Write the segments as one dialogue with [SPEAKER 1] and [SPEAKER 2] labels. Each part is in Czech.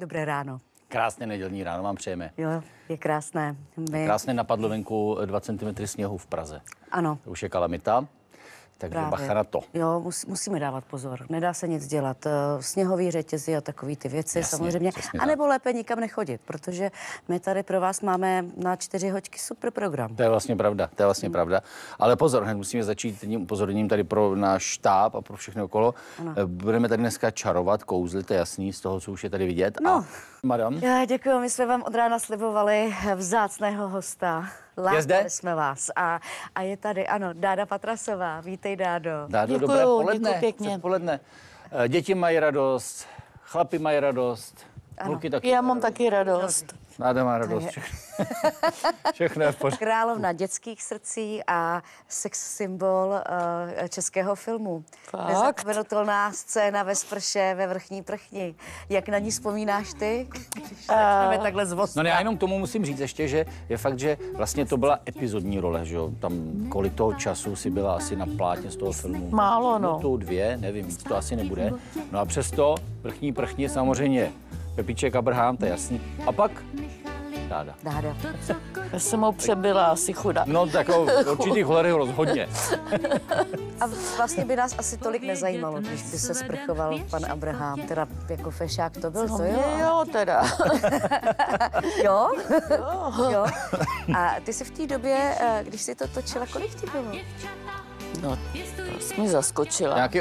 [SPEAKER 1] Dobré ráno.
[SPEAKER 2] Krásné nedělní ráno vám přejeme.
[SPEAKER 1] Jo, je krásné.
[SPEAKER 2] Krásné napadlo venku 2 cm sněhu v Praze.
[SPEAKER 1] Ano.
[SPEAKER 2] To už je kalamita, takže bacha na to.
[SPEAKER 1] Jo, musíme dávat pozor. Nedá se nic dělat. Sněhový řetězy a takový ty věci,
[SPEAKER 2] Jasně,
[SPEAKER 1] samozřejmě. A nebo lépe nikam nechodit, protože my tady pro vás máme na 4 hoďky super program.
[SPEAKER 2] To je vlastně pravda, pravda. Ale pozor, hned musíme začít tím upozorněním tady pro náš štáb a pro všechny okolo. Ano. Budeme tady dneska čarovat, kouzlit, to je jasný, z toho, co už je tady vidět.
[SPEAKER 1] No.
[SPEAKER 2] A madam?
[SPEAKER 1] Já děkuji, my jsme vám od rána slibovali vzácného hosta. Lákali jsme vás. A je tady, ano, Dáda Patrasová. Vítej, Dádo.
[SPEAKER 2] Dádo, dobré poledne. Děti mají radost, chlapi mají radost, kluky taky.
[SPEAKER 3] Já mám taky radost.
[SPEAKER 2] Dáda má radost. Všechno je v pořádku.
[SPEAKER 1] Královna dětských srdcí a sex symbol českého filmu. Nezapomenutelná scéna ve sprše ve Vrchní prchni. Jak na ní vzpomínáš ty? Když začneme takhle zvostrat.
[SPEAKER 2] No já jenom tomu musím říct ještě, že je fakt, že vlastně to byla epizodní role, že jo? Tam kolik toho času si byla asi na plátně z toho filmu?
[SPEAKER 3] Málo, no.
[SPEAKER 2] Minutu, 2, nevím, víc to asi nebude. No a přesto Vrchní prchni samozřejmě Pepíček Abraham, to je jasný. A pak Dáda.
[SPEAKER 3] Já jsem ho přebyla asi chudá.
[SPEAKER 2] No tak určitých holerů rozhodně.
[SPEAKER 1] A vlastně by nás asi tolik nezajímalo, když by se sprchoval pan Abraham, teda jako fešák to byl, to jo?
[SPEAKER 3] Jo, teda.
[SPEAKER 1] Jo? Jo. A ty jsi v té době, když jsi to točila, kolik ti bylo?
[SPEAKER 3] No, to jsi mě zaskočila.
[SPEAKER 2] Nějaký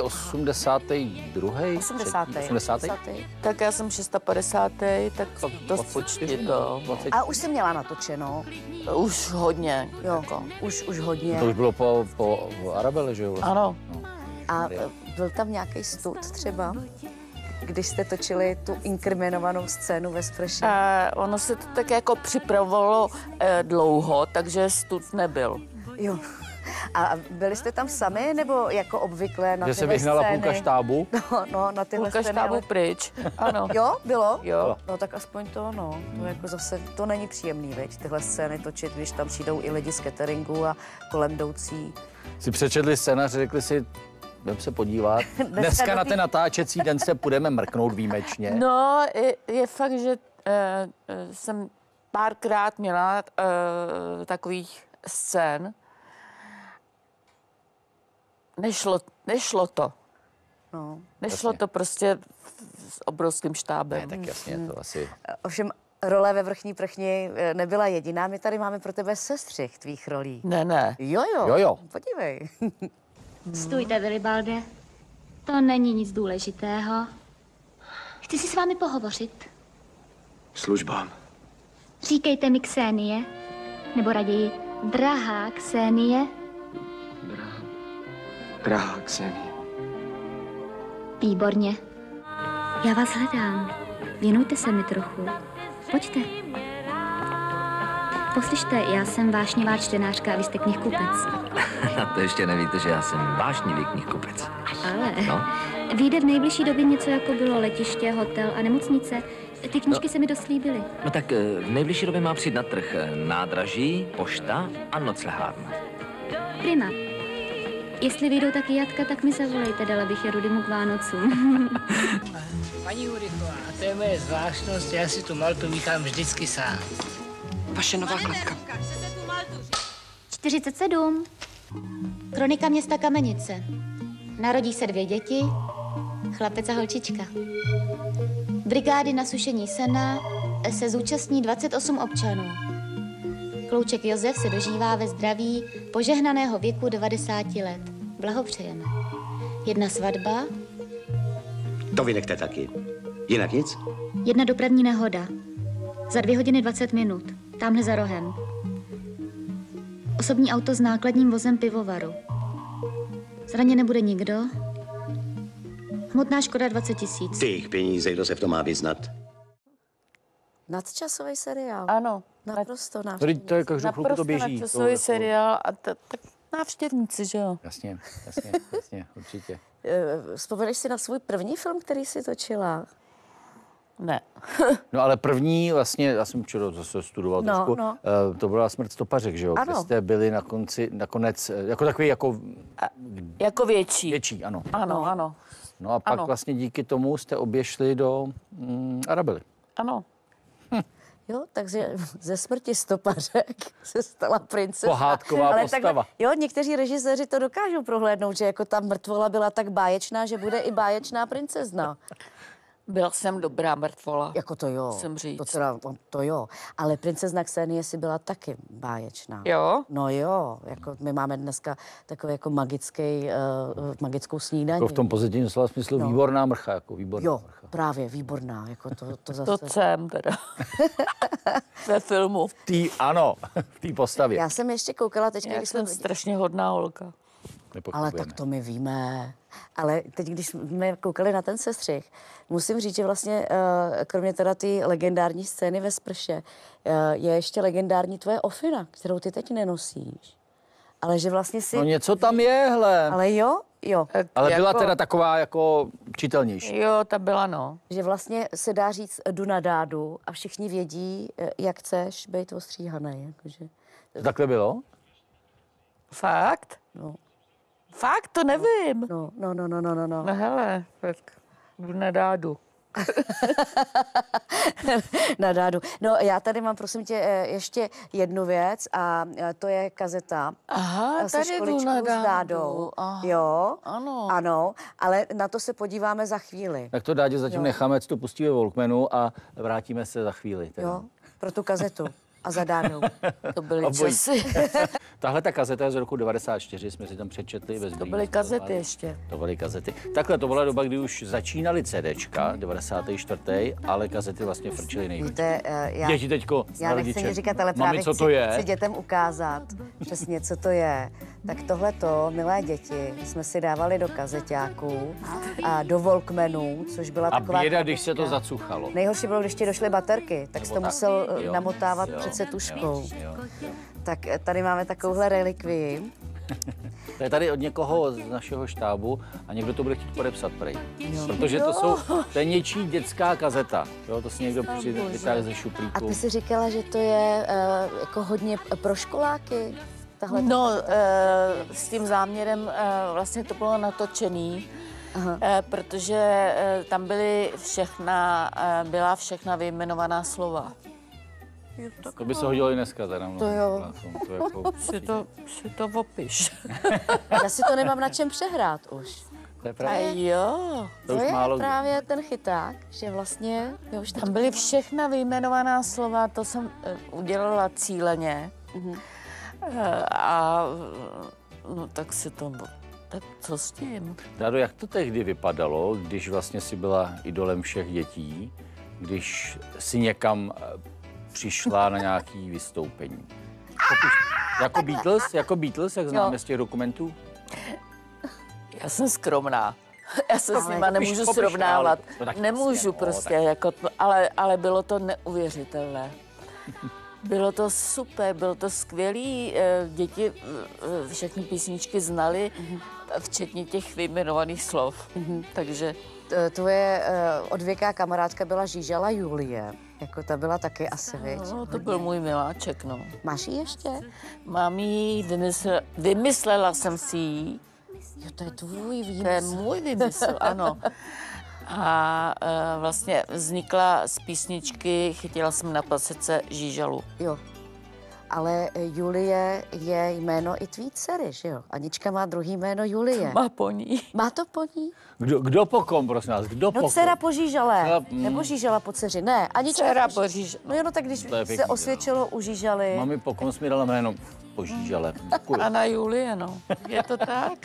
[SPEAKER 2] 82.
[SPEAKER 1] 80.
[SPEAKER 3] Tak já jsem 650, tak to spočti to.
[SPEAKER 1] A už jsi měla natočeno?
[SPEAKER 3] Už hodně.
[SPEAKER 1] Jo,
[SPEAKER 3] jako.
[SPEAKER 1] už hodně.
[SPEAKER 2] To už bylo po Arabele, že jo? Vlastně.
[SPEAKER 3] Ano.
[SPEAKER 2] No.
[SPEAKER 1] A byl tam nějaký stud třeba, když jste točili tu inkriminovanou scénu ve sprše?
[SPEAKER 3] Ono se to tak jako připravovalo dlouho, takže stud nebyl.
[SPEAKER 1] Jo. A byli jste tam sami, nebo jako obvykle na
[SPEAKER 2] že
[SPEAKER 1] tyhle
[SPEAKER 2] se vyhnala
[SPEAKER 1] scény?
[SPEAKER 2] půlka štábu?
[SPEAKER 1] No, na tyhle
[SPEAKER 3] Půlka
[SPEAKER 1] scény,
[SPEAKER 3] štábu
[SPEAKER 1] ale...
[SPEAKER 3] pryč, ano.
[SPEAKER 1] Jo, bylo?
[SPEAKER 3] Jo.
[SPEAKER 1] No tak aspoň to, no. To jako zase, to není příjemný, veď, tyhle scény točit, když tam přijdou i lidi z cateringu a kolem jdoucí.
[SPEAKER 2] Si přečetli scénář, řekli si, jdem se podívat. Dneska na ten natáčecí den se půjdeme mrknout výjimečně.
[SPEAKER 3] No, je fakt, že jsem párkrát měla takových scén. Nešlo to.
[SPEAKER 1] No.
[SPEAKER 3] Nešlo to prostě s obrovským štábem.
[SPEAKER 2] Ne, tak jasně, to asi...
[SPEAKER 1] Ovšem, role ve Vrchní prchni nebyla jediná. My tady máme pro tebe sestřih tvých rolí.
[SPEAKER 3] Ne.
[SPEAKER 2] Jo.
[SPEAKER 1] Podívej.
[SPEAKER 4] Stůjte, Vilibalde. To není nic důležitého. Chci si s vámi pohovořit.
[SPEAKER 5] Službám.
[SPEAKER 4] Říkejte mi Ksenie, nebo raději drahá Ksenie.
[SPEAKER 5] Drahá Ksenie.
[SPEAKER 4] Výborně. Já vás hledám. Věnujte se mi trochu. Pojďte. Poslyšte, já jsem vášnivá čtenářka a vy jste knihkupec.
[SPEAKER 5] To ještě nevíte, že já jsem vášnivý knihkupec.
[SPEAKER 4] Ale
[SPEAKER 5] No?
[SPEAKER 4] vyjde v nejbližší době něco, jako bylo letiště, hotel a nemocnice. Ty knížky se mi dost líbily.
[SPEAKER 5] No tak v nejbližší době má přijít na trh nádraží, pošta a noclehárna.
[SPEAKER 4] Prima. Jestli vyjdou taky jatka, tak mi zavolejte, dala bych je Rudymu k Vánocům.
[SPEAKER 6] Paní Hurichová, to je moje zvláštnost, já si tu maltu míchám vždycky sám.
[SPEAKER 7] Vaše nová klatka.
[SPEAKER 4] 47. Kronika města Kamenice. Narodí se 2 děti, chlapec a holčička. Brigády na sušení sena se zúčastní 28 občanů. Klouček Josef se dožívá ve zdraví požehnaného věku 90 let. Blahopřejeme. 1 svatba,
[SPEAKER 8] To vynechte taky. Jinak nic?
[SPEAKER 4] 1 dopravní nehoda. Za 2 hodiny 20 minut. Tamhle za rohem. Osobní auto s nákladním vozem pivovaru. Zraně nebude nikdo. Hmotná škoda 20 000.
[SPEAKER 8] Ty jejich peníze, kdo se v tom má vyznat?
[SPEAKER 1] Nadčasový seriál.
[SPEAKER 3] Ano.
[SPEAKER 1] Naprosto
[SPEAKER 2] To je každou chvilku to běží.
[SPEAKER 3] Nadčasový seriál a tak návštěvníci, že jo?
[SPEAKER 2] Jasně, určitě.
[SPEAKER 1] Vzpomeneš si na svůj první film, který jsi točila?
[SPEAKER 3] Ne.
[SPEAKER 2] No ale první vlastně, já jsem včera zase studoval trošku, to byla Smrt stopařek, že jo? Kde jste byli nakonec, jako takový,
[SPEAKER 3] Jako větší.
[SPEAKER 2] Větší, ano.
[SPEAKER 3] Ano.
[SPEAKER 2] No a pak vlastně díky tomu jste oběšli do Arabely.
[SPEAKER 3] Ano.
[SPEAKER 1] Jo, takže ze smrti stopařek se stala princezna.
[SPEAKER 2] Pohádková
[SPEAKER 1] Ale
[SPEAKER 2] postava.
[SPEAKER 1] takhle, jo, někteří režiséři to dokážou prohlédnout, že jako ta mrtvola byla tak báječná, že bude i báječná princezna.
[SPEAKER 3] Byla jsem dobrá mrtvola.
[SPEAKER 1] Jako to jo.
[SPEAKER 3] Musím říct.
[SPEAKER 1] To jo. Ale princezna Ksenie si byla taky báječná.
[SPEAKER 3] Jo?
[SPEAKER 1] No jo, jako my máme dneska takový jako magickou snídaní.
[SPEAKER 2] Jako v tom pozitivním slova smyslu výborná mrcha, jako výborná
[SPEAKER 1] Jo,
[SPEAKER 2] mrcha.
[SPEAKER 1] právě, výborná. Jako to zase...
[SPEAKER 3] To jsem teda. Ve filmu.
[SPEAKER 2] Ano, v té postavě.
[SPEAKER 1] Já jsem ještě koukala teďka,
[SPEAKER 3] Já
[SPEAKER 1] když jsme...
[SPEAKER 3] jsem strašně hodná holka.
[SPEAKER 1] Ale tak to my víme. Ale teď, když jsme koukali na ten sestřih, musím říct, že vlastně kromě teda ty legendární scény ve sprše, je ještě legendární tvoje ofina, kterou ty teď nenosíš. Ale že vlastně si...
[SPEAKER 2] No něco tam je, hele.
[SPEAKER 1] Ale jo.
[SPEAKER 2] Ale byla
[SPEAKER 3] jako-
[SPEAKER 2] teda taková jako čitelnější.
[SPEAKER 3] Jo, ta byla, no.
[SPEAKER 1] Že vlastně se dá říct jdu na dádu a všichni vědí, jak chceš být ostříhaný. Jakože.
[SPEAKER 2] Takhle bylo?
[SPEAKER 3] Fakt?
[SPEAKER 1] No.
[SPEAKER 3] Fakt, to nevím.
[SPEAKER 1] No.
[SPEAKER 3] No hele, tak jdu na dádu.
[SPEAKER 1] Na dádu. No já tady mám, prosím tě, ještě jednu věc a to je kazeta.
[SPEAKER 3] Aha,
[SPEAKER 1] Se
[SPEAKER 3] tady jdu
[SPEAKER 1] školičkou
[SPEAKER 3] na
[SPEAKER 1] s dádou.
[SPEAKER 3] Aha.
[SPEAKER 1] Jo,
[SPEAKER 3] Ano.
[SPEAKER 1] ale na to se podíváme za chvíli.
[SPEAKER 2] Tak to Dádě zatím necháme, to pustíme Walkmanu a vrátíme se za chvíli. Teda.
[SPEAKER 1] Jo, pro tu kazetu a za dádou.
[SPEAKER 3] To byly
[SPEAKER 2] Obojí.
[SPEAKER 3] časy.
[SPEAKER 2] Tahle ta kazeta je z roku 94, jsme si tam přečetli.
[SPEAKER 3] To byly kazety ještě.
[SPEAKER 2] To byly kazety. Takhle to byla doba, kdy už začínaly CDčka, 94. ale kazety vlastně frčely nejvíc.
[SPEAKER 1] Víte,
[SPEAKER 2] Děti teďko
[SPEAKER 1] já
[SPEAKER 2] na
[SPEAKER 1] nechci
[SPEAKER 2] rodiče.
[SPEAKER 1] nic říkat, ale
[SPEAKER 2] Mami,
[SPEAKER 1] právě
[SPEAKER 2] co to
[SPEAKER 1] chci
[SPEAKER 2] je?
[SPEAKER 1] dětem ukázat přesně, co to je. Tak tohleto, milé děti, jsme si dávali do kazeťáků a do Walkmanů, což byla
[SPEAKER 2] A
[SPEAKER 1] taková...
[SPEAKER 2] běda, když se to zacuchalo.
[SPEAKER 1] Nejhorší bylo, když ti došly baterky, tak jsi to musel
[SPEAKER 2] Jo,
[SPEAKER 1] namotávat
[SPEAKER 2] jo,
[SPEAKER 1] přece tužkou.
[SPEAKER 2] jo.
[SPEAKER 1] Tak tady máme takovouhle relikvii.
[SPEAKER 2] To je tady od někoho z našeho štábu a někdo to bude chtít podepsat prej. Protože to je něčí dětská kazeta. Jo, to si někdo vytáhl ze
[SPEAKER 1] A
[SPEAKER 2] šuplíku.
[SPEAKER 1] ty jsi říkala, že to je jako hodně pro školáky? Tahle
[SPEAKER 3] No, s tím záměrem vlastně to bylo natočený, protože tam byla všechna vyjmenovaná slova.
[SPEAKER 2] To by se hodilo i dneska teda.
[SPEAKER 1] To jo.
[SPEAKER 2] To jako,
[SPEAKER 3] Si to opiš.
[SPEAKER 1] Já si to nemám na čem přehrát už.
[SPEAKER 2] to je
[SPEAKER 3] A
[SPEAKER 2] právě.
[SPEAKER 3] jo,
[SPEAKER 2] To už
[SPEAKER 1] je
[SPEAKER 2] málo kdy.
[SPEAKER 1] právě ten chyták, že vlastně... Jo, už
[SPEAKER 3] tam byly všechna vyjmenovaná slova, to jsem udělala cíleně. A no tak si to... Tak co s tím?
[SPEAKER 2] Dádo, jak to tehdy vypadalo, když vlastně si byla idolem všech dětí, když si někam přišla na nějaký vystoupení? Jako Beatles, jak známe z těch dokumentů?
[SPEAKER 3] Já jsem skromná. Já se s nima nemůžu
[SPEAKER 2] popiš,
[SPEAKER 3] srovnávat.
[SPEAKER 2] ale to taky
[SPEAKER 3] Nemůžu
[SPEAKER 2] vlastně, no,
[SPEAKER 3] prostě,
[SPEAKER 2] tak.
[SPEAKER 3] jako to, ale bylo to neuvěřitelné. Bylo to super, bylo to skvělý. Děti všechny písničky znaly, včetně těch vyjmenovaných slov. Takže
[SPEAKER 1] Tvoje odvěká kamarádka byla Žížala Julie. Jako ta byla taky asi, viď?
[SPEAKER 3] no, to byl můj miláček, no.
[SPEAKER 1] Máš ji ještě?
[SPEAKER 3] Mám ji, vymyslela jsem si ji.
[SPEAKER 1] Jo, to je tvůj
[SPEAKER 3] To je
[SPEAKER 1] výmysl.
[SPEAKER 3] můj vymysl, ano. A vlastně vznikla z písničky, chytila jsem na pasece Žížalu.
[SPEAKER 1] Jo. Ale Julie je jméno i tvý dcery, že jo? Anička má druhý jméno Julie.
[SPEAKER 3] Má po ní.
[SPEAKER 1] Má to po ní?
[SPEAKER 2] Kdo po kom, prosím nás? Kdo po
[SPEAKER 1] No
[SPEAKER 2] kom?
[SPEAKER 1] dcera po Žížale.
[SPEAKER 2] Dcera,
[SPEAKER 1] Nebo Žížala po dceři. Ne, Anička
[SPEAKER 3] Dcera po Žížale.
[SPEAKER 1] No jo, no tak když
[SPEAKER 2] To je
[SPEAKER 1] se
[SPEAKER 2] pěkný,
[SPEAKER 1] osvědčilo u Žížaly.
[SPEAKER 2] Mami po kom jsi mi dala jméno Požížale. Děkuju.
[SPEAKER 3] Ana Julie, no. Je to tak?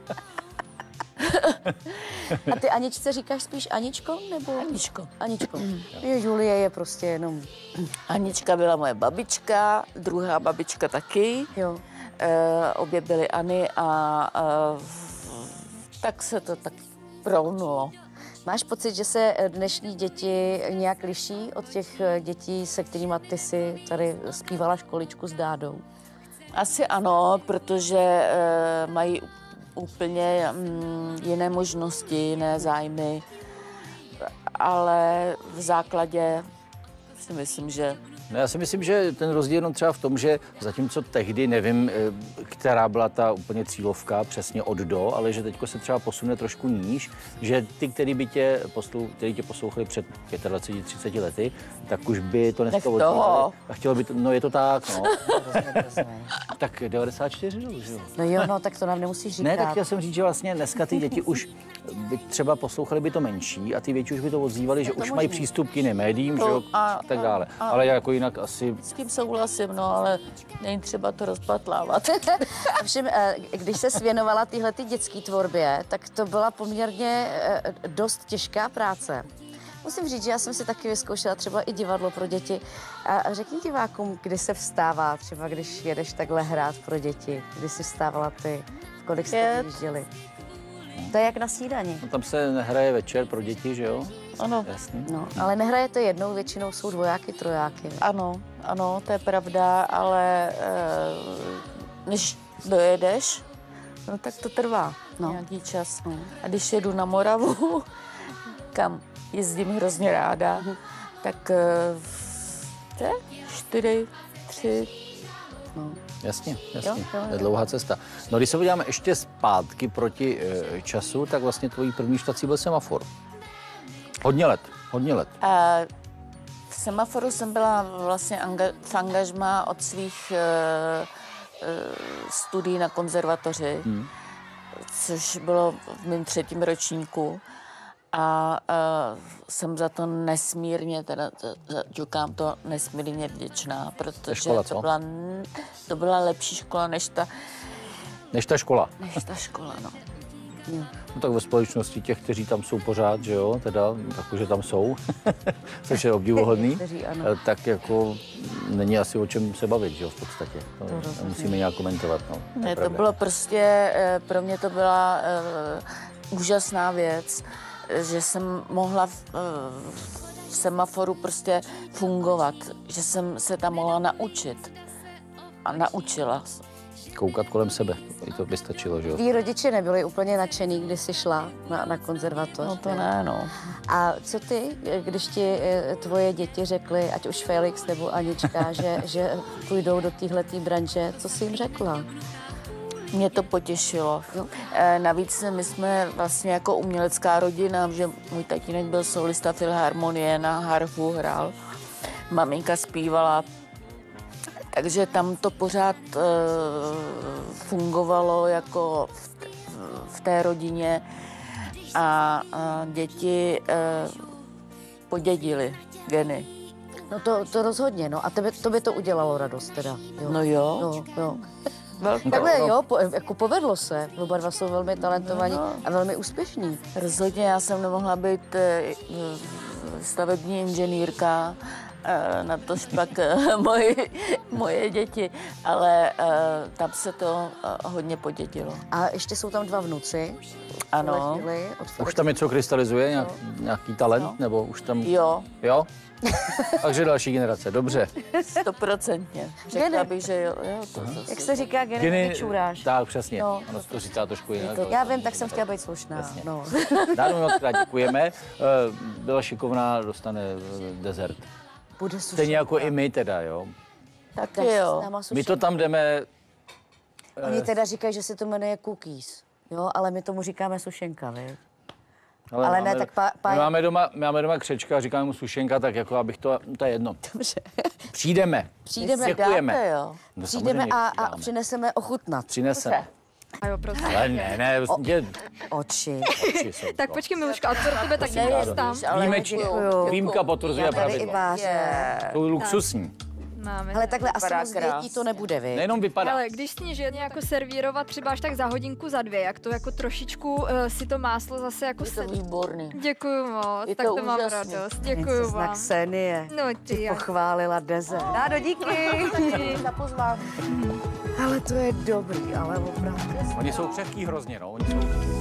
[SPEAKER 1] A ty Aničce říkáš spíš Aničko, nebo?
[SPEAKER 3] Aničko.
[SPEAKER 1] Aničko. Julie je prostě jenom,
[SPEAKER 3] Anička byla moje babička, druhá babička taky.
[SPEAKER 1] jo.
[SPEAKER 3] Obě byly Any a tak se to tak prolnulo.
[SPEAKER 1] Máš pocit, že se dnešní děti nějak liší od těch dětí, se kterými ty si tady zpívala školičku s Dádou?
[SPEAKER 3] Asi ano, protože mají úplně jiné možnosti, jiné zájmy, ale v základě si myslím, že
[SPEAKER 2] No, já si myslím, že ten rozdíl jenom třeba v tom, že zatímco tehdy, nevím, která byla ta úplně cílovka přesně od do, ale že teďko se třeba posune trošku níž, že ty, který tě poslouchali před 25-30 lety, tak už by to dneska odmítali. A chtělo by to, no je to tak, no. Tak 94, že jo?
[SPEAKER 1] No jo, no, tak to nám nemusíš říkat.
[SPEAKER 2] Ne, tak chtěl jsem říct, že vlastně dneska ty děti už by třeba poslouchali by to menší a ty větší už by to odzývali, že už mají přístup k jiným médiím, že jo, a tak dále. Ale jako jinak asi...
[SPEAKER 3] S tím souhlasím, no, ale není třeba to rozpatlávat.
[SPEAKER 1] Všem, když se věnovala tyhlety dětské tvorbě, tak to byla poměrně dost těžká práce. Musím říct, že já jsem si taky vyzkoušela třeba i divadlo pro děti. A řekni divákům, kdy se vstává, třeba když jedeš takhle hrát pro děti, kdy jsi vstávala ty, kolik jste vyjížděli. To je jak na snídani.
[SPEAKER 2] No, tam se nehraje večer pro děti, že jo?
[SPEAKER 3] Ano.
[SPEAKER 2] Jasný.
[SPEAKER 1] No, ale nehrajete jednou, většinou jsou dvojáky, trojáky.
[SPEAKER 3] Ano, to je pravda, ale než dojedeš, no tak to trvá nějaký čas. A když jedu na Moravu, kam jezdím hrozně ráda, tak 4, 3,
[SPEAKER 2] no. Jasně. Jo. To je dlouhá cesta. No, když se podíváme ještě zpátky proti času, tak vlastně tvojí první štací byl Semafor. Hodně let.
[SPEAKER 3] V Semaforu jsem byla vlastně v angažmá od svých studií na konzervatoři, což bylo v mém 3. ročníku. A jsem za to nesmírně, teda říkám to nesmírně vděčná, protože
[SPEAKER 2] škola,
[SPEAKER 3] to byla lepší škola než ta škola. Než ta škola, no.
[SPEAKER 2] No tak ve společnosti těch, kteří tam jsou pořád, že jo, teda, takže tam jsou, což je obdivuhodný, tak jako není asi o čem se bavit, že jo, v podstatě. To musíme nějak komentovat, no.
[SPEAKER 3] Ne, to bylo prostě, pro mě to byla úžasná věc, že jsem mohla v Semaforu prostě fungovat, že jsem se tam mohla naučit a naučila.
[SPEAKER 2] Koukat kolem sebe, i to by stačilo, že jo?
[SPEAKER 1] Tví rodiče nebyli úplně nadšený, když jsi šla na konzervatoř.
[SPEAKER 3] No to ne, no.
[SPEAKER 1] A co ty, když ti tvoje děti řekly, ať už Felix nebo Anička, že půjdou do téhletý branže, co jsi jim řekla?
[SPEAKER 3] Mě to potěšilo. Navíc my jsme vlastně jako umělecká rodina, že můj tatínek byl solista filharmonie, na harfu hrál, maminka zpívala, takže tam to pořád fungovalo jako v té rodině a děti podědily geny.
[SPEAKER 1] No to rozhodně, no a to by to udělalo radost teda. Jo.
[SPEAKER 3] No jo.
[SPEAKER 1] Takhle jo, jako povedlo se. Oba dva jsou velmi talentovaní a velmi úspěšní.
[SPEAKER 3] Rozhodně já jsem nemohla být stavební inženýrka, natož pak moje děti, ale tam se to hodně podědilo.
[SPEAKER 1] A ještě jsou tam 2 vnuci.
[SPEAKER 3] Ano.
[SPEAKER 2] Už tam něco krystalizuje, nějaký talent, no. Nebo už tam...
[SPEAKER 3] Jo.
[SPEAKER 2] Jo? Takže další generace, dobře.
[SPEAKER 3] 100%. Řekla bych, že jo.
[SPEAKER 1] Jak se říká, geny čůráš.
[SPEAKER 2] Tak, přesně. No. Ono se to říká trošku jinak.
[SPEAKER 1] Já vím, tak jsem chtěla být slušná. No.
[SPEAKER 2] Dáno moc krát děkujeme. Byla šikovná, dostane dezert.
[SPEAKER 1] Bude sušenka.
[SPEAKER 2] Stejně jako i my teda, jo.
[SPEAKER 3] Tak jo.
[SPEAKER 2] My to tam jdeme...
[SPEAKER 1] Oni teda říkají, že se to jmenuje cookies, jo, ale my tomu říkáme sušenka, viď? Ale ne, tak
[SPEAKER 2] my máme doma křečka a říkáme mu sušenka, tak jako abych to je jedno.
[SPEAKER 1] Dobře.
[SPEAKER 2] Přijdeme.
[SPEAKER 3] Děkujeme. Dáte, jo.
[SPEAKER 2] No,
[SPEAKER 1] přijdeme a přineseme ochutnat.
[SPEAKER 2] Přineseme. Ale ne,
[SPEAKER 1] Oči.
[SPEAKER 9] Tak počkej, Miluška, a co do tebe taky tam?
[SPEAKER 2] Výjimka potvrzuje pravidla. Jsou luxusní.
[SPEAKER 9] Máme.
[SPEAKER 1] Ale takhle asi moc dětí to nebude, vy.
[SPEAKER 2] Nejenom vypadá.
[SPEAKER 9] Ale když sníš jedně jako servírovat třeba až tak za hodinku, za 2, jak to jako trošičku si to máslo zase jako...
[SPEAKER 3] Je to výborný.
[SPEAKER 9] Děkuju moc, tak to mám radost. Děkuju vám.
[SPEAKER 1] Ksenie.
[SPEAKER 9] No
[SPEAKER 1] ty pochválila dezert. Dádo, díky.
[SPEAKER 3] Za pozvání.
[SPEAKER 1] Ale to je dobrý, ale opravdu.
[SPEAKER 2] Oni jsou křehký hrozně, no. Oni jsou...